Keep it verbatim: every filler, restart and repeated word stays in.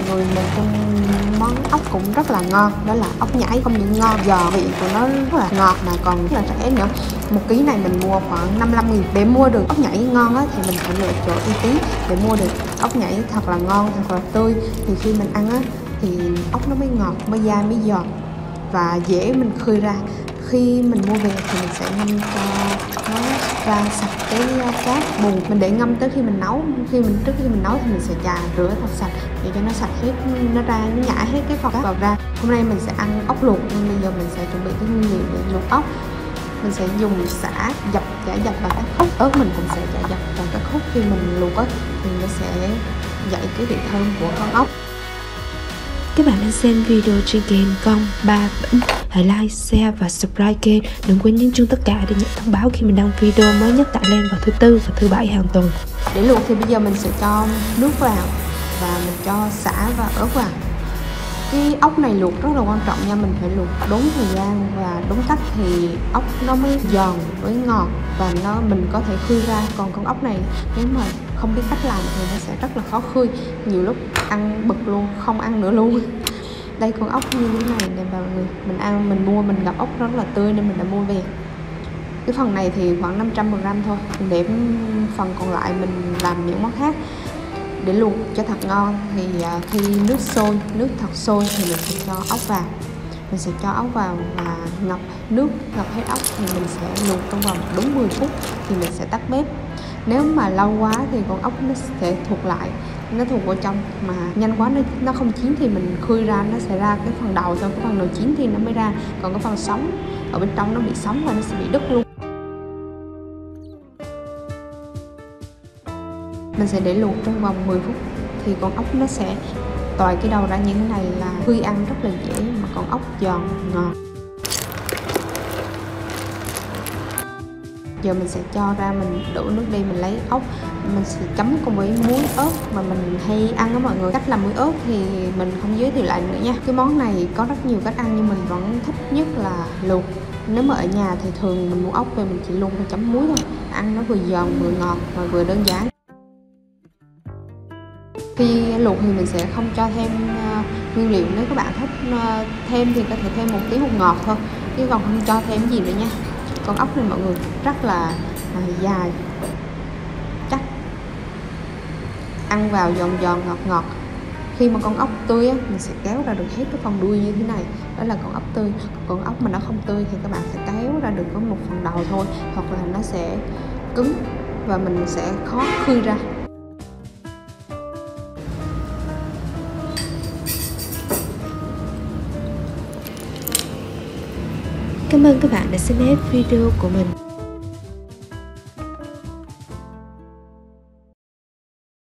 người, một trong món ốc cũng rất là ngon, đó là ốc nhảy. Không những ngon, giò vị của nó rất là ngọt mà còn rất là rẻ nữa. Một ký này mình mua khoảng năm mươi lăm nghìn. Để mua được ốc nhảy ngon á, thì mình phải lựa chỗ uy tín để mua được ốc nhảy thật là ngon, thật là tươi. Thì khi mình ăn á thì ốc nó mới ngọt, mới dai, mới giòn và dễ mình khơi ra. Khi mình mua về thì mình sẽ ngâm cho nó ra sạch cái cát bùn. Mình để ngâm tới khi mình nấu. Khi mình trước khi mình nấu thì mình sẽ chà rửa thật sạch để cho nó sạch hết, nó ra, nó nhả hết cái phần cát vào ra. Hôm nay mình sẽ ăn ốc luộc nên bây giờ mình sẽ chuẩn bị cái nguyên liệu để luộc ốc. Mình sẽ dùng sả dập, chả dập vào các khúc. Ớt mình cũng sẽ chả dập vào các khúc. Khi mình luộc á thì nó sẽ dậy cái vị thơm của con ốc. Các bạn đang xem video trên kênh Con Ba Bỉnh. Hãy like, share và subscribe kênh. Đừng quên nhấn chuông tất cả để nhận thông báo khi mình đăng video mới nhất tải lên vào thứ tư và thứ bảy hàng tuần. Để luộc thì bây giờ mình sẽ cho nước vào và mình cho sả và ớt vào. Cái ốc này luộc rất là quan trọng nha, mình phải luộc đúng thời gian và đúng cách thì ốc nó mới giòn với ngọt và nó mình có thể khơi ra. Còn con ốc này nếu mà không biết cách làm thì nó sẽ rất là khó khơi, nhiều lúc ăn bực luôn, không ăn nữa luôn. Đây con ốc như thế này nè mọi người, mình ăn mình mua mình gặp ốc rất là tươi nên mình đã mua về. Cái phần này thì khoảng năm trăm gram thôi, để phần còn lại mình làm những món khác. Để luộc cho thật ngon thì khi nước sôi, nước thật sôi thì mình sẽ cho ốc vào. Mình sẽ cho ốc vào và ngập nước, ngập hết ốc thì mình sẽ luộc trong vòng đúng mười phút thì mình sẽ tắt bếp. Nếu mà lâu quá thì con ốc nó sẽ thuộc lại, nó thuộc vào trong, mà nhanh quá nó, nó không chín thì mình khơi ra nó sẽ ra cái phần đầu thôi, cái phần nào chín thì nó mới ra, còn cái phần sống ở bên trong nó bị sống và nó sẽ bị đứt luôn. Mình sẽ để luộc trong vòng mười phút thì con ốc nó sẽ tòi cái đầu ra như thế này là khơi ăn rất là dễ, mà con ốc giòn ngọt. Giờ mình sẽ cho ra, mình đổ nước đi, mình lấy ốc, mình sẽ chấm cùng với muối ớt mà mình hay ăn đó mọi người. Cách làm muối ớt thì mình không giới thiệu lại nữa nha. Cái món này có rất nhiều cách ăn nhưng mình vẫn thích nhất là luộc. Nếu mà ở nhà thì thường mình mua ốc về mình chỉ luộc và chấm muối thôi, ăn nó vừa giòn vừa ngọt và vừa đơn giản. Khi luộc thì mình sẽ không cho thêm uh, nguyên liệu. Nếu các bạn thích uh, thêm thì có thể thêm một tí bột ngọt thôi, chứ còn không cho thêm gì nữa nha. Con ốc này mọi người rất là uh, dài, chắc, ăn vào giòn giòn ngọt ngọt. Khi mà con ốc tươi á, mình sẽ kéo ra được hết cái phần đuôi như thế này, đó là con ốc tươi. Còn ốc mà nó không tươi thì các bạn sẽ kéo ra được có một phần đầu thôi, hoặc là nó sẽ cứng và mình sẽ khó khơi ra. Cảm ơn các bạn đã xem hết video của mình.